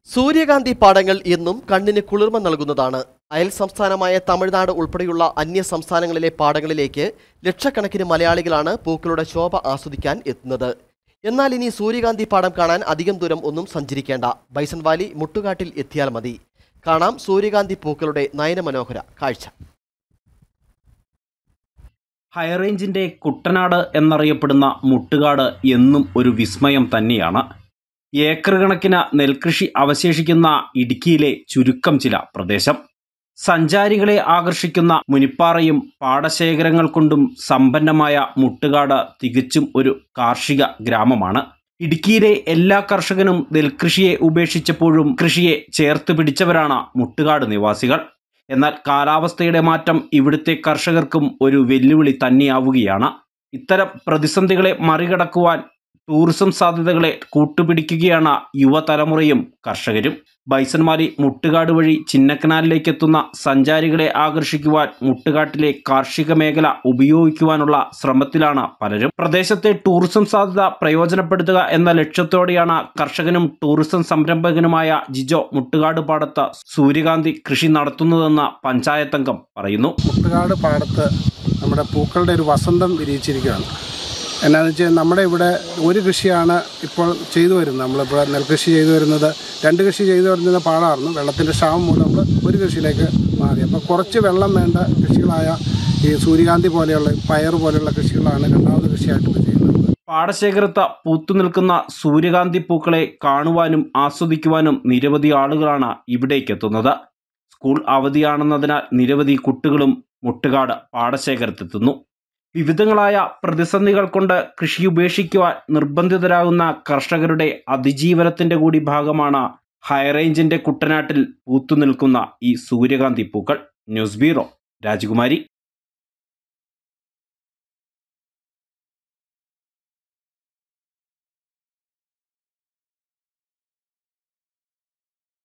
സൂര്യകാന്തി പാടങ്ങൾ എന്നും കണ്ണിന് കുളിർമ നൽകുന്നതാണ്. അയൽ സംസ്ഥാനമായ തമിഴ്നാട് ഉൾപ്പെടെയുള്ള അന്യ സംസ്ഥാനങ്ങളിലെ പാടങ്ങളിലേക്ക് ലക്ഷക്കണക്കിന് മലയാളികളാണ് പൂക്കളുടെ ശോഭ ആസ്വദിക്കാൻ എത്തുന്നത്. എന്നാൽ ഇനി സൂര്യകാന്തി പാടം കാണാൻ അധികം ദൂരം ഒന്നും സഞ്ചരിക്കേണ്ട. ബൈസൺ വാലി മുട്ടുകാട്ടിൽ എത്തിയാൽ മതി. കാണാം സൂര്യകാന്തി പൂക്കളുടെ നയനമനോഹര കാഴ്ച. ഹൈറേഞ്ചിന്റെ കുട്ടനാട് എന്നറിയപ്പെടുന്ന മുട്ടുകാട് എന്നും ഒരു വിസ്മയം തന്നെയാണ്. ഏക്കർ കണക്കിന് നെൽകൃഷി അവശേഷിക്കുന്ന ഇടുക്കിയിലെ ചുരുക്കം ചില പ്രദേശം. സഞ്ചാരികളെ ആകർഷിക്കുന്ന മുനിപ്പാറയും പാടശേഖരങ്ങൾ കൊണ്ടും സമ്പന്നമായ മുട്ടുകാട് തികച്ചും ഒരു കാർഷിക ഗ്രാമമാണ്. ഇടുക്കിയിലെ എല്ലാ കർഷകനും നെൽകൃഷിയെ ഉപേക്ഷിച്ചപ്പോഴും കൃഷിയെ ചേർത്ത് പിടിച്ചവരാണ് മുട്ടുകാട് നിവാസികൾ. എന്നാൽ കാലാവസ്ഥയുടെ മാറ്റം ഇവിടുത്തെ കർഷകർക്കും ഒരു വെല്ലുവിളി തന്നെയാവുകയാണ്. ഇത്തരം പ്രതിസന്ധികളെ മറികടക്കുവാൻ ടൂറിസം സാധ്യതകളെ കൂട്ടുപിടിക്കുകയാണ് യുവതലമുറയും കർഷകരും. ബൈസൺ വാലി മുട്ടുകാട് വഴി ചിന്നക്കനാലിലേക്ക് എത്തുന്ന സഞ്ചാരികളെ ആകർഷിക്കുവാൻ മുട്ടുകാട്ടിലെ കാർഷിക മേഖല ഉപയോഗിക്കുവാനുള്ള ശ്രമത്തിലാണ് പലരും. പ്രദേശത്തെ ടൂറിസം സാധ്യത പ്രയോജനപ്പെടുത്തുക എന്ന ലക്ഷ്യത്തോടെയാണ് കർഷകനും ടൂറിസം സംരംഭകനുമായ ജിജോ മുട്ടുകാട് പാടത്ത് സൂര്യകാന്തി കൃഷി നടത്തുന്നതെന്ന് പഞ്ചായത്ത് അംഗം പറയുന്നു. മുട്ടുകാട് പാടത്ത് നമ്മുടെ പൂക്കളുടെ ഒരു വസന്തം വിരിയിച്ചിരിക്കുകയാണ്. എന്നാന്ന് വെച്ചാൽ നമ്മുടെ ഇവിടെ ഒരു കൃഷിയാണ് ഇപ്പോൾ ചെയ്തു വരുന്നത്. നമ്മളിപ്പോൾ നെൽകൃഷി ചെയ്തു വരുന്നത്, 2 കൃഷി ചെയ്തു വരുന്ന പാടായിരുന്നു. വെള്ളത്തിൻ്റെ ക്ഷാമം മൂലം നമ്മൾ ഒരു കൃഷിയിലേക്ക് മാറി. അപ്പോൾ കുറച്ച് വെള്ളം വേണ്ട കൃഷികളായ ഈ സൂര്യകാന്തി പോലെയുള്ള പയർ പോലെയുള്ള കൃഷികളാണ് രണ്ടാമത് കൃഷിയായിട്ട് ചെയ്യുന്നത്. പാടശേഖരത്ത് പൂത്തുനിൽക്കുന്ന സൂര്യകാന്തി പൂക്കളെ കാണുവാനും ആസ്വദിക്കുവാനും നിരവധി ആളുകളാണ് ഇവിടേക്ക് എത്തുന്നത്. സ്കൂൾ അവധിയാണെന്നതിനാൽ നിരവധി കുട്ടികളും മുട്ടുകാട് പാടശേഖരത്തെത്തുന്നു. വിവിധങ്ങളായ പ്രതിസന്ധികൾ കൊണ്ട് കൃഷി ഉപേക്ഷിക്കുവാൻ നിർബന്ധിതരാകുന്ന കർഷകരുടെ അതിജീവനത്തിന്റെ കൂടി ഭാഗമാണ് ഹൈറേഞ്ചിന്റെ കുട്ടനാട്ടിൽ പൂത്തുനിൽക്കുന്ന ഈ സൂര്യകാന്തി പൂക്കൾ. ന്യൂസ് ബ്യൂറോ, രാജകുമാരി.